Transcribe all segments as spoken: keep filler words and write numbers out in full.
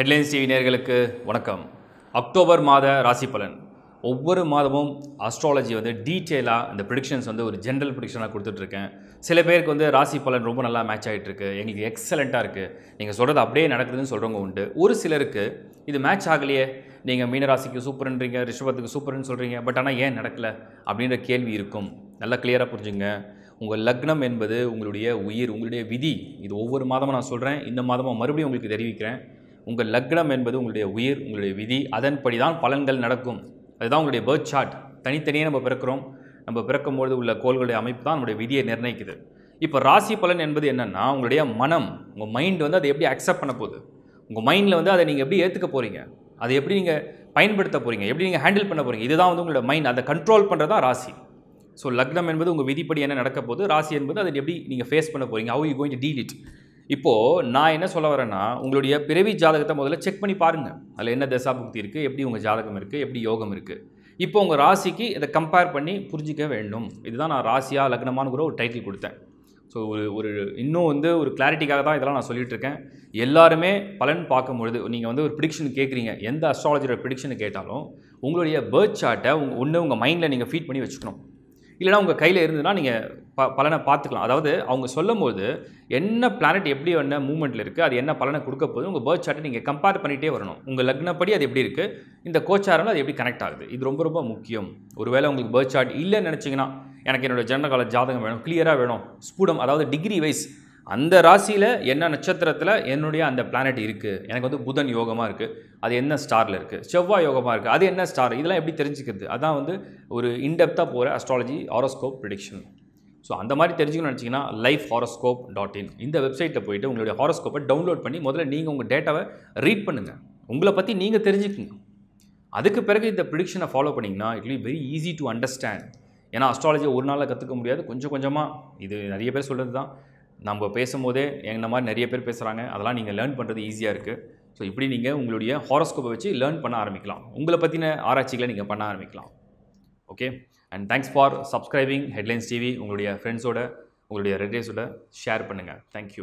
Headlines TV நேயர்களுக்கு வணக்கம். October மாத ராசி பலன். ஒவ்வொரு மாதமும் அஸ்ட்ராலஜி வந்து டீட்டெயிலாக இந்த ப்ரிடிக்ஷன்ஸ் வந்து ஒரு ஜென்ரல் ப்ரிடிக்ஷனாக கொடுத்துட்ருக்கேன். சில பேருக்கு வந்து ராசி பலன் ரொம்ப நல்லா மேட்ச் ஆகிட்டு இருக்கு, எங்களுக்கு எக்ஸலண்ட்டாக இருக்குது, நீங்கள் சொல்கிறது அப்படியே நடக்குதுன்னு சொல்கிறவங்க உண்டு. ஒரு சிலருக்கு இது மேட்ச் ஆகலையே, நீங்கள் மீனராசிக்கு சூப்பர்ன்றீங்க, ரிஷபத்துக்கு சூப்பர்னு சொல்கிறீங்க, பட் ஆனால் ஏன் நடக்கலை அப்படின்ற கேள்வி இருக்கும். நல்லா கிளியராக புரிஞ்சுங்க. உங்கள் லக்னம் என்பது உங்களுடைய உயிர், உங்களுடைய விதி. இது ஒவ்வொரு மாதமும் நான் சொல்கிறேன், இந்த மாதமும் மறுபடியும் உங்களுக்கு தெரிவிக்கிறேன். உங்கள் லக்னம் என்பது உங்களுடைய உயிர், உங்களுடைய விதி. அதன்படி தான் பலன்கள் நடக்கும். அதுதான் உங்களுடைய பர்த் சார்ட். தனித்தனியாக நம்ம பிறக்கிறோம். நம்ம பிறக்கும்போது உள்ள கோள்களுடைய அமைப்பு தான் நம்மளுடைய விதியை நிர்ணயிக்குது. இப்போ ராசி பலன் என்பது என்னென்னா, உங்களுடைய மனம், உங்கள் மைண்ட் வந்து அதை எப்படி அக்செப்ட் பண்ண போகுது, உங்கள் மைண்டில் வந்து அதை நீங்கள் எப்படி ஏற்றுக்க போகிறீங்க, அதை எப்படி நீங்கள் பயன்படுத்த போகிறீங்க, எப்படி நீங்கள் ஹேண்டில் பண்ண போகிறீங்க, இதுதான் வந்து உங்களோட மைண்ட். அதை கண்ட்ரோல் பண்ணுறது தான் ராசி. ஸோ லக்னம் என்பது உங்கள் விதிப்படி என்ன நடக்க போகுது, ராசி என்பது அதை எப்படி நீங்கள் ஃபேஸ் பண்ண போகிறீங்க, how you going to deal it. இப்போது நான் என்ன சொல்ல வரேன்னா, உங்களுடைய பிறவி ஜாதகத்தை முதல்ல செக் பண்ணி பாருங்கள். அதில் என்ன தசாபுக்தி இருக்குது, எப்படி உங்கள் ஜாதகம் இருக்குது, எப்படி யோகம் இருக்குது. இப்போ உங்கள் ராசிக்கு இதை கம்பேர் பண்ணி புரிஞ்சிக்க வேண்டும். இதுதான் நான் ராசியா லக்னமானுங்கிற ஒரு டைட்டில் கொடுத்தேன். ஸோ ஒரு ஒரு இன்னும் வந்து ஒரு கிளாரிட்டிக்காக தான் இதெல்லாம் நான் சொல்லிட்டு இருக்கேன். எல்லாருமே பலன் பார்க்கும்பொழுது நீங்கள் வந்து ஒரு ப்ரிடிக்ஷன் கேட்குறீங்க, எந்த அஸ்ட்ராலஜியோட ப்ரிடிக்ஷன் கேட்டாலும் உங்களுடைய பர்த் சார்ட்டை உங்கள் ஒன்று உங்கள் மைண்டில் நீங்கள் ஃபீட் பண்ணி வச்சுக்கணும். இல்லைனா உங்கள் கையில் இருந்ததுன்னா நீங்கள் ப பலனை பார்த்துக்கலாம். அதாவது அவங்க சொல்லும் போது என்ன பிளானட் எப்படி என்ன மூவ்மெண்ட்டில் இருக்குது, அது என்ன பலனை கொடுக்க போகுது, உங்கள் பர்த் சார்ட்டை நீங்கள் கம்பேர் பண்ணிகிட்டே வரணும். உங்கள் லக்னப்படி அது எப்படி இருக்குது, இந்த கோச்சாரம் அது எப்படி கனெக்ட் ஆகுது, இது ரொம்ப ரொம்ப முக்கியம். ஒருவேளை உங்களுக்கு பர்த் சார்ட் இல்லைன்னு நினச்சிங்கன்னா, எனக்கு என்னோடய ஜனன கால ஜாதகம் வேணும், கிளியராக வேணும், ஸ்பூடம், அதாவது டிகிரி வைஸ் அந்த ராசியில் என்ன நட்சத்திரத்தில் என்னுடைய அந்த பிளானட் இருக்குது, எனக்கு வந்து புதன் யோகமாக இருக்குது, அது என்ன ஸ்டாரில் இருக்குது, செவ்வாய் யோகமாக இருக்குது, அது என்ன ஸ்டார், இதெல்லாம் எப்படி தெரிஞ்சுக்கிறது, அதான் வந்து ஒரு இன்டெப்த்தாக போகிற அஸ்ட்ராலஜி ஹாரோஸ்கோப் ப்ரிடிக்ஷன். ஸோ அந்த மாதிரி தெரிஞ்சுக்கணும்னு நினச்சிங்கன்னா லைஃப் ஹாரோஸ்கோப் டாட் இன் இந்த வெப்சைட்டில் போய்ட்டு உங்களுடைய ஹாரோஸ்கோப்பை டவுன்லோட் பண்ணி முதல்ல நீங்கள் உங்கள் டேட்டாவை ரீட் பண்ணுங்கள், உங்களை பற்றி நீங்கள் தெரிஞ்சுக்குங்க. அதுக்கு பிறகு இந்த ப்ரிடிக்ஷனை ஃபாலோ பண்ணிங்கன்னா it will very easy to understand. ஏன்னா அஸ்ட்ராலஜியை ஒரு நாளில் கற்றுக்க முடியாது, கொஞ்சம் கொஞ்சமாக. இது நிறைய பேர் சொல்கிறது தான், நம்ம பேசும்போதே என்ன மாதிரி நிறைய பேர் பேசுகிறாங்க, அதெல்லாம் நீங்கள் லேர்ன் பண்ணுறது ஈஸியாக இருக்குது. ஸோ இப்படி நீங்கள் உங்களுடைய ஹாரோஸ்கோப்பை வச்சு லேர்ன் பண்ண ஆரம்பிக்கலாம், உங்களை பற்றின ஆராய்ச்சிகளை நீங்கள் பண்ண ஆரம்பிக்கலாம். Okay, and thanks for subscribing headlines TV. உங்களுடைய ஃப்ரெண்ட்ஸோட, உங்களுடைய ரிலேட்டிவ்ஸோட ஷேர் பண்ணுங்கள். தேங்க்யூ.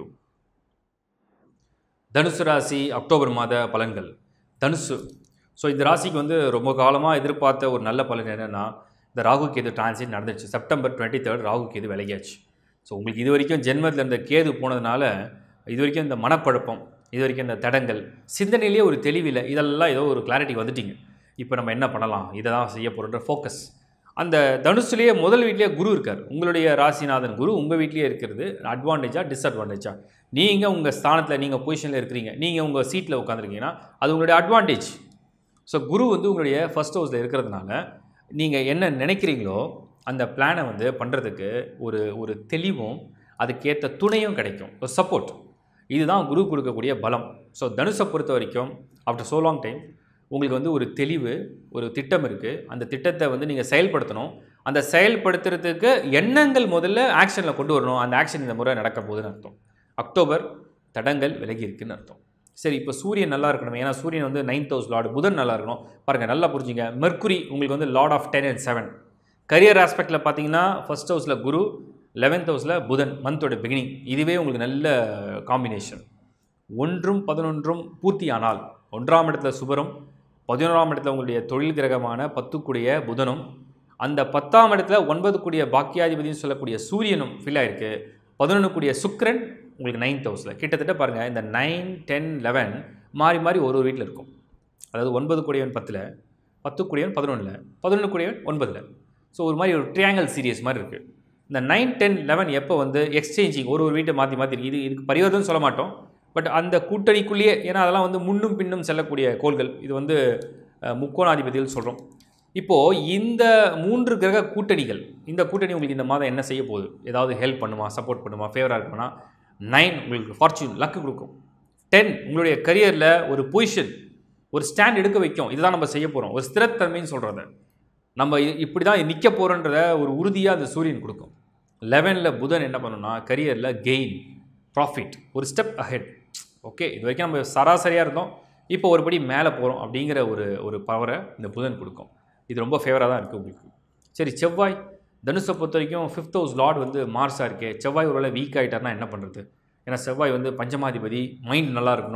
தனுசு ராசி அக்டோபர் மாத பலன்கள். தனுசு. ஸோ இந்த ராசிக்கு வந்து ரொம்ப காலமாக எதிர்பார்த்த ஒரு நல்ல பலன் என்னென்னா, இந்த ராகு கேது டிரான்சிட் நடந்துச்சு. September twenty third Rahu Ketu விலகியாச்சு. ஸோ உங்களுக்கு இது வரைக்கும் ஜென்மத்தில் இருந்த கேது போனதுனால இது வரைக்கும் இந்த மனக்குழப்பம், இது வரைக்கும் இந்த தடங்கள், சிந்தனையிலேயே ஒரு தெளிவில்லை, இதெல்லாம் ஏதோ ஒரு கிளாரிட்டி வந்துட்டிங்க. இப்போ நம்ம என்ன பண்ணலாம், இதை தான் செய்ய போகிறோன்ற ஃபோக்கஸ். அந்த தனுசுலேயே முதல் வீட்லேயே குரு இருக்கார். உங்களுடைய ராசிநாதன் குரு உங்கள் வீட்லேயே இருக்கிறது அட்வான்டேஜா டிஸ்அட்வான்டேஜா? நீங்கள் உங்கள் ஸ்தானத்தில், நீங்கள் பொசிஷனில் இருக்கிறீங்க, நீங்கள் உங்கள் சீட்டில் உட்காந்துருக்கீங்கன்னா அது உங்களுடைய அட்வான்டேஜ். ஸோ குரு வந்து உங்களுடைய ஃபர்ஸ்ட் ஹவுஸில் இருக்கிறதுனால நீங்கள் என்ன நினைக்கிறீங்களோ அந்த பிளானை வந்து பண்ணுறதுக்கு ஒரு ஒரு தெளிவும் அதுக்கேற்ற துணையும் கிடைக்கும், ஒரு சப்போர்ட். இதுதான் குரு கொடுக்கக்கூடிய பலம். ஸோ தனுஷை பொறுத்த வரைக்கும் ஆஃப்டர் ஸோ லாங் டைம் உங்களுக்கு வந்து ஒரு தெளிவு, ஒரு திட்டம் இருக்குது. அந்த திட்டத்தை வந்து நீங்கள் செயல்படுத்தணும். அந்த செயல்படுத்துறதுக்கு எண்ணங்கள் முதல்ல ஆக்ஷனில் கொண்டு வரணும். அந்த ஆக்ஷன் இந்த முறை நடக்க போகுதுன்னு அர்த்தம். அக்டோபர் தடங்கள் விலகி இருக்குன்னு அர்த்தம். சரி, இப்போ சூரியன் நல்லா இருக்கணும். ஏன்னா சூரியன் வந்து நைன்த் ஹவுஸ் லார்டு, புதன் நல்லா இருக்கணும். பாருங்கள், நல்லா புரிஞ்சுங்க. மெர்க்குரி உங்களுக்கு வந்து lord of ten and seven. Career ஆஸ்பெக்டில் பார்த்தீங்கன்னா ஃபர்ஸ்ட் ஹவுஸில் குரு, லெவன்த் ஹவுஸில் புதன், மந்தோட பிகினிங். இதுவே உங்களுக்கு நல்ல காம்பினேஷன். ஒன்றும் பதினொன்றும் பூர்த்தி ஆனால் ஒன்றாம் இடத்துல சுபரும், பதினோராம் இடத்துல உங்களுடைய தொழில் கிரகமான பத்துக்குடைய புதனும், அந்த பத்தாம் இடத்துல ஒன்பது கூடிய பாக்கியாதிபதினு சொல்லக்கூடிய சூரியனும் ஃபில் ஆகிருக்கு. பதினொன்று கூடிய சுக்கிரன் உங்களுக்கு நைன்த் ஹவுஸில். கிட்டத்தட்ட பாருங்கள், இந்த நைன் டென் லெவன் மாறி மாறி ஒரு ஒரு வீட்டில் இருக்கும். அதாவது ஒன்பது கூடியவன் பத்தில், பத்து கூடியவன் பதினொன்றில், பதினொன்று கூடியவன் ஒன்பதில். ஸோ ஒரு மாதிரி ஒரு ட்ரையாங்கல் சீரியஸ் மாதிரி இருக்குது. இந்த நைன் டென் லெவன் எப்போ வந்து எக்ஸ்சேஞ்சிங், ஒரு ஒரு வீட்டை மாற்றி மாற்றி இது இதுக்கு பரிவர்த்தனை சொல்ல மாட்டோம், பட் அந்த கூட்டணிக்குள்ளேயே, ஏன்னா அதெல்லாம் வந்து முன்னும் பின்னும் செல்லக்கூடிய கோள்கள். இது வந்து முக்கோணாதிபதிகள் சொல்கிறோம். இப்போது இந்த மூன்று கிரக கூட்டணிகள், இந்த கூட்டணி உங்களுக்கு இந்த மாதம் என்ன செய்ய போகுது, ஏதாவது ஹெல்ப் பண்ணுமா, சப்போர்ட் பண்ணுமா, ஃபேவராக இருக்குமா? நைன் உங்களுக்கு ஃபார்ச்சூன், லக்கு கொடுக்கும். டென் உங்களுடைய கரியரில் ஒரு பொசிஷன், ஒரு ஸ்டாண்ட் எடுக்க வைக்கும். இதுதான் நம்ம செய்ய போகிறோம், ஒரு ஸ்திரத்தன்மைன்னு சொல்கிறத. நம்ம இப்படி தான் நிற்க போகிறோன்றத ஒரு உறுதியாக அந்த சூரியன் கொடுக்கும். லெவனில் புதன் என்ன பண்ணணும்னா கரியரில் கெயின், ப்ராஃபிட், ஒரு ஸ்டெப் அஹெட். ஓகே, இது வரைக்கும் நம்ம சராசரியாக இருந்தோம், இப்போ ஒருபடி மேலே போகிறோம் அப்படிங்கிற ஒரு ஒரு பவரை இந்த புதன் கொடுக்கும். இது ரொம்ப ஃபேவராக தான் இருக்குது உங்களுக்கு. சரி, செவ்வாய் தனுஷை பொறுத்த வரைக்கும் ஃபிஃப்த் ஹவுஸ் லார்ட் வந்து மார்ஸாக இருக்கே. செவ்வாய் ஒரு வேளை வீக் ஆகிட்டார்னா என்ன பண்ணுறது? ஏன்னா செவ்வாய் வந்து பஞ்சமாதிபதி, மைண்ட் நல்லா இருக்கணும்,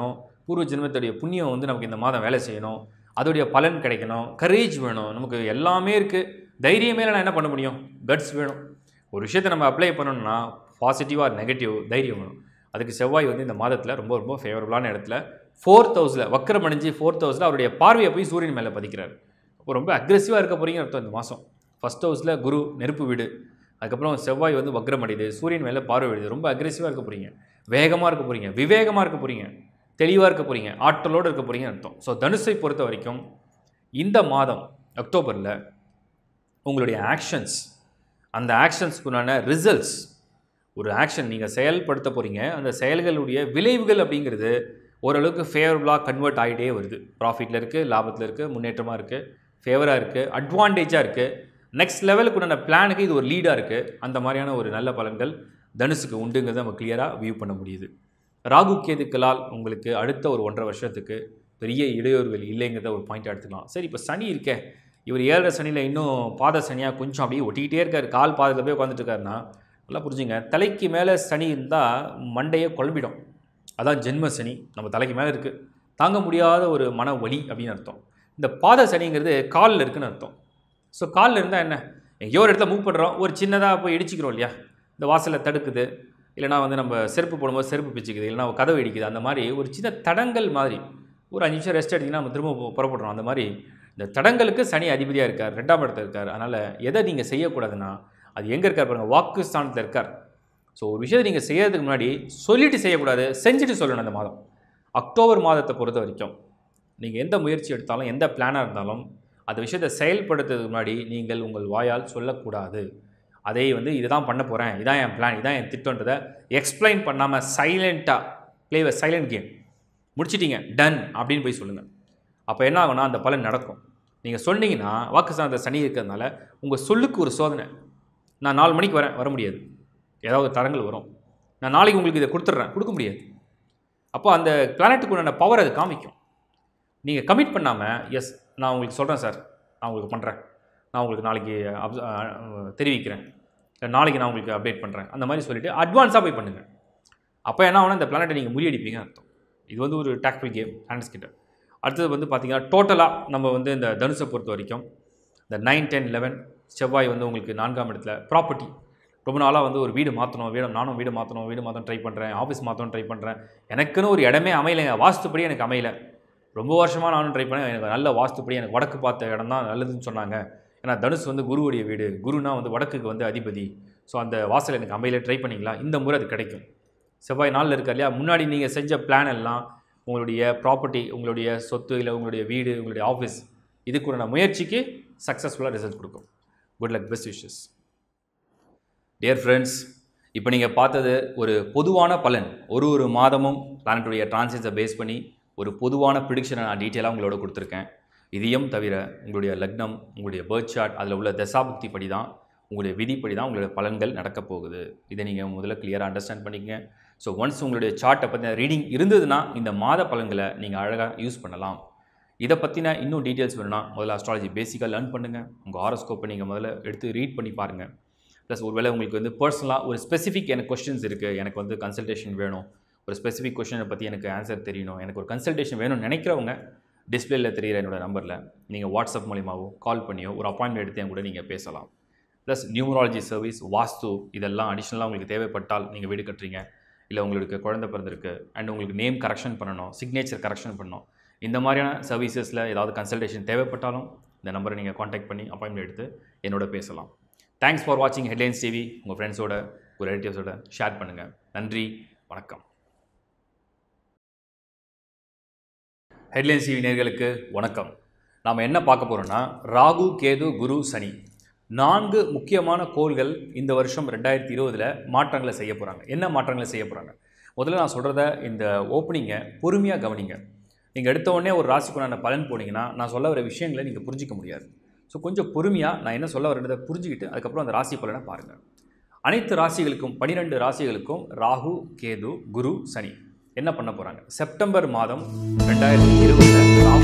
பூர்வ ஜென்மத்துடைய புண்ணியம் வந்து நமக்கு இந்த மாதம் வேலை செய்யணும், அதோடைய பலன் கிடைக்கணும், கரேஜ் வேணும், நமக்கு எல்லாமே இருக்குது. தைரியமே நான் என்ன பண்ண முடியும்? கட்ஸ் வேணும். ஒரு விஷயத்தை நம்ம அப்ளை பண்ணணும்னா பாசிட்டிவாக நெகட்டிவ் தைரியம் வேணும். அதுக்கு செவ்வாய் வந்து இந்த மாதத்தில் ரொம்ப ரொம்ப ஃபேவரபுளான இடத்துல ஃபோர்த் ஹவுஸில் வக்கரம் அடைஞ்சு ஃபோர்த் ஹவுஸில் அவருடைய பார்வையை போய் சூரியன் மேலே பதிக்கிறார். அப்போ ரொம்ப அக்ரெசிவாக இருக்க போகிறீங்க அர்த்தம் இந்த மாதம். ஃபஸ்ட் ஹவுஸில் குரு நெருப்பு வீடு, அதுக்கப்புறம் செவ்வாய் வந்து வக்ரம் அடையுது, சூரியன் மேலே பார்வை விடுது. ரொம்ப அக்ரெசிவாக இருக்க போகிறீங்க, வேகமாக இருக்க போகிறீங்க, விவேகமாக இருக்க போகிறீங்க, தெளிவாக இருக்க போகிறீங்க, ஆற்றலோடு இருக்க போகிறீங்கன்னு அர்த்தம். ஸோ தனுசை பொறுத்த வரைக்கும் இந்த மாதம் அக்டோபரில் உங்களுடைய ஆக்ஷன்ஸ், அந்த ஆக்ஷன்ஸ்க்குண்டான ரிசல்ட்ஸ், ஒரு ஆக்ஷன் நீங்கள் செயல்படுத்த போகிறீங்க, அந்த செயல்களுடைய விளைவுகள் அப்படிங்கிறது ஓரளவுக்கு ஃபேவரபுளாக கன்வெர்ட் ஆகிட்டே வருது. ப்ராஃபிட்டில் இருக்குது, லாபத்தில் இருக்குது, முன்னேற்றமாக இருக்குது, ஃபேவராக இருக்குது, அட்வான்டேஜாக இருக்குது, நெக்ஸ்ட் லெவலுக்கு உண்டான பிளானுக்கு இது ஒரு லீடாக இருக்குது. அந்த மாதிரியான ஒரு நல்ல பலன்கள் தனுசுக்கு உண்டுங்கிறத நம்ம கிளியராக வியூ பண்ண முடியுது. ராகு கேதுக்களால் உங்களுக்கு அடுத்த ஒரு ஒன்றரை வருஷத்துக்கு பெரிய இடையூறுகள் இல்லைங்கிறத ஒரு பாயிண்ட் எடுத்துக்கலாம். சரி, இப்போ சனி இருக்கே, இவர் ஏழரை சனியில் இன்னும் பாத சனியாக கொஞ்சம் அப்படியே ஒட்டிக்கிட்டே இருக்கார், கால் பாதத்தில் போய் உட்காந்துட்டு இருக்காருன்னா நல்லா புரிஞ்சுங்க. தலைக்கு மேலே சனி இருந்தால் மண்டையை குழம்பிடும். அதான் ஜென்ம சனி நம்ம தலைக்கு மேலே இருக்குது, தாங்க முடியாத ஒரு மன வலி அப்படின்னு அர்த்தம். இந்த பாத சனிங்கிறது காலில் இருக்குதுன்னு அர்த்தம். ஸோ காலில் இருந்தால் என்ன, எங்கேயோ ஒரு இடத்துல மூவ் பண்ணுறோம், ஒரு சின்னதாக போய் இடிச்சிக்கிறோம் இல்லையா, இந்த வாசலில் தடுக்குது, இல்லைனா வந்து நம்ம செருப்பு போடும்போது செருப்பு பிச்சுக்குது, இல்லைனா கதவு இடிக்குது, அந்த மாதிரி ஒரு சின்ன தடங்கள் மாதிரி ஒரு அஞ்சு நிமிஷம் ரெஸ்ட் எடுத்திங்கன்னா நம்ம திரும்ப புறப்படுறோம். அந்த மாதிரி இந்த தடங்களுக்கு சனி அதிபதியாக இருக்கார், ரெண்டாம் இடத்துல இருக்கார். அதனால் எதை நீங்கள் செய்யக்கூடாதுன்னா அது எங்கே இருக்கார் பாருங்கள், வாக்கு ஸ்தானத்தில் இருக்கார். ஸோ ஒரு விஷயத்தை நீங்கள் செய்யறதுக்கு முன்னாடி சொல்லிட்டு செய்யக்கூடாது, செஞ்சுட்டு சொல்லணும். அந்த மாதம் அக்டோபர் மாதத்தை பொறுத்த வரைக்கும் நீங்கள் எந்த முயற்சி எடுத்தாலும், எந்த பிளானாக இருந்தாலும், அந்த விஷயத்தை செயல்படுத்துறதுக்கு முன்னாடி நீங்கள் உங்கள் வாயால் சொல்லக்கூடாது. அதை வந்து இதுதான் பண்ண போகிறேன், இதான் என் பிளான், இதான் என் திட்டன்றதை எக்ஸ்பிளைன் பண்ணாமல் சைலண்ட்டாக ப்ளே அ சைலண்ட் கேம் முடிச்சிட்டிங்க, டன் அப்படின்னு போய் சொல்லுங்கள். அப்போ என்ன ஆகுனா அந்த பலன் நடக்கும். நீங்கள் சொன்னீங்கன்னா வாக்குஸ்தானத்தில் சனி இருக்கிறதுனால உங்கள் சொல்லுக்கு ஒரு சோதனை. நான் நாலு மணிக்கு வரேன், வர முடியாது, ஏதாவது தடங்கள் வரும். நான் நாளைக்கு உங்களுக்கு இதை கொடுத்துட்றேன், கொடுக்க முடியாது. அப்போ அந்த பிளானட்டுக்கு உண்டான பவர் அது காமிக்கும். நீங்கள் கமிட் பண்ணாமல், எஸ் நான் உங்களுக்கு சொல்கிறேன் சார், நான் உங்களுக்கு பண்ணுறேன், நான் உங்களுக்கு நாளைக்கு அப் தெரிவிக்கிறேன், இல்லை நாளைக்கு நான் உங்களுக்கு அப்டேட் பண்ணுறேன், அந்த மாதிரி சொல்லிவிட்டு அட்வான்ஸாக போய் பண்ணுங்கள். அப்போ என்ன ஆகுனா இந்த பிளானட்டை நீங்கள் முறியடிப்பீங்க அர்த்தம். இது வந்து ஒரு டாக்டிக்கல் கேம் ஹேண்ட்ஸ் கிட்ட. அடுத்தது வந்து பார்த்திங்கன்னா டோட்டலாக நம்ம வந்து இந்த தனுசை பொறுத்த வரைக்கும் இந்த நைன் டென் லெவன் செவ்வாய் வந்து உங்களுக்கு நான்காம் இடத்துல ப்ராப்பர்ட்டி. ரொம்ப நாளாக வந்து ஒரு வீடு மாற்றணும், வீடு நானும் வீடு மாற்றணும், வீடு மாற்றணும் ட்ரை பண்ணுறேன், ஆஃபீஸ் மாற்றணும் ட்ரை பண்ணுறேன், எனக்குன்னு ஒரு இடமே அமையலைங்க, வாஸ்துப்படி எனக்கு அமையலை. ரொம்ப வருஷமாக நானும் ட்ரை பண்ணேன், எனக்கு நல்ல வாஸ்துப்படி எனக்கு வடக்கு பார்த்த இடம் தான் நல்லதுன்னு சொன்னாங்க. ஏன்னா தனுசு வந்து குருவுடைய வீடு, குருனா வந்து வடக்குக்கு வந்து அதிபதி. ஸோ அந்த வாசல் எனக்கு அமையலை, ட்ரை பண்ணிங்களா, இந்த முறை அது கிடைக்கும். செவ்வாய் நாளில் இருக்கா இல்லையா, முன்னாடி நீங்கள் செஞ்ச பிளான் எல்லாம் உங்களுடைய ப்ராப்பர்ட்டி, உங்களுடைய சொத்து, இல்லை உங்களுடைய வீடு, உங்களுடைய ஆஃபீஸ், இதுக்குள்ள முயற்சிக்கு சக்ஸஸ்ஃபுல்லாக ரிசல்ட் கொடுக்கும். Good luck, best wishes. Dear friends, இப்போ நீங்கள் பார்த்தது ஒரு பொதுவான பலன். ஒரு ஒரு மாதமும் பிளானட்டுடைய டிரான்சிட்ஸை பேஸ் பண்ணி ஒரு பொதுவான ப்ரிடிக்ஷனை நான் டீட்டெயிலாக உங்களோட கொடுத்துருக்கேன். இதையும் தவிர உங்களுடைய லக்னம், உங்களுடைய பர்த் சார்ட், அதில் உள்ள தசாபுக்தி படி தான், உங்களுடைய விதிப்படி தான் உங்களுடைய பலன்கள் நடக்கப் போகுது. இதை நீங்கள் முதல்ல கிளியராக அண்டர்ஸ்டாண்ட் பண்ணிக்கங்க. ஸோ ஒன்ஸ் உங்களுடைய சார்ட்டை பற்றின ரீடிங் இருந்ததுன்னா இந்த மாத பலன்களை நீங்கள் அழகாக யூஸ் பண்ணலாம். இதை பற்றின இன்னும் டீட்டெயில்ஸ் வேணும்னா முதல்ல அஸ்ட்ராலஜி பேசிக்காக லேர்ன் பண்ணுங்கள். உங்கள் ஹாரோஸ்கோப்பை நீங்கள் முதல்ல எடுத்து ரீட் பண்ணி பாருங்கள். ப்ளஸ் ஒருவேளை உங்களுக்கு வந்து பர்சனலாக ஒரு ஸ்பெசிஃபிக் எனக்கு கொஸ்டின்ஸ் இருக்குது, எனக்கு வந்து கன்சல்டேஷன் வேணும், ஒரு ஸ்பெசிஃபிக் கொஸ்டினை பற்றி எனக்கு ஆன்சர் தெரியணும், எனக்கு ஒரு கன்சல்டேஷன் வேணும்னு நினைக்கிறவங்க டிஸ்பிளேயில் தெரிகிற என்னோடய நம்பரில் நீங்கள் வாட்ஸ்அப் மூலிமாவோ கால் பண்ணியோ ஒரு அப்பாயின்மெண்ட் எடுத்து என் கூட நீங்கள் பேசலாம். ப்ளஸ் நியூமராலஜி சர்வீஸ், வாஸ்து, இதெல்லாம் அடிஷ்னலாக உங்களுக்கு தேவைப்பட்டால், நீங்கள் வீடு கட்டுறீங்க, இல்லை உங்களுக்கு குழந்தை பிறந்திருக்கு அண்ட் உங்களுக்கு நேம் கரெக்ஷன் பண்ணணும், சிக்னேச்சர் கரெக்ஷன் பண்ணணும், இந்த மாதிரியான சர்வீசஸில் ஏதாவது கன்சல்டேஷன் தேவைப்பட்டாலும் இந்த நம்பரை நீங்கள் காண்டாக்ட் பண்ணி அப்பாயின்மெண்ட் எடுத்து என்னோட பேசலாம். தேங்க்ஸ் ஃபார் வாட்சிங் ஹெட்லைன்ஸ் டிவி. உங்கள் ஃப்ரெண்ட்ஸோட, உங்கள் ரிலேட்டிவ்ஸோட ஷேர் பண்ணுங்கள். நன்றி, வணக்கம். ஹெட்லைன்ஸ் டிவி நேயர்களுக்கு வணக்கம். நாம் என்ன பார்க்க போகிறோம்னா, ராகு, கேது, குரு, சனி நான்கு முக்கியமான கோள்கள் இந்த வருஷம் ரெண்டாயிரத்தி இருபதில் மாற்றங்களை செய்ய போகிறாங்க. என்ன மாற்றங்களை செய்ய போகிறாங்க? முதல்ல நான் சொல்கிறத இந்த ஓப்பனிங்கை பொறுமையாக கவனிங்க. நீங்கள் எடுத்த உடனே ஒரு ராசிக்குண்டான பலன் போனீங்கன்னா நான் சொல்ல வர விஷயங்களை நீங்கள் புரிஞ்சிக்க முடியாது. ஸோ கொஞ்சம் பொறுமையாக நான் என்ன சொல்ல வரதை புரிஞ்சுக்கிட்டு அதுக்கப்புறம் அந்த ராசி பலனை பாருங்கள். அனைத்து ராசிகளுக்கும், பன்னிரெண்டு ராசிகளுக்கும் ராகு, கேது, குரு, சனி என்ன பண்ண போகிறாங்க? செப்டம்பர் மாதம் ரெண்டாயிரத்தி இருபதில்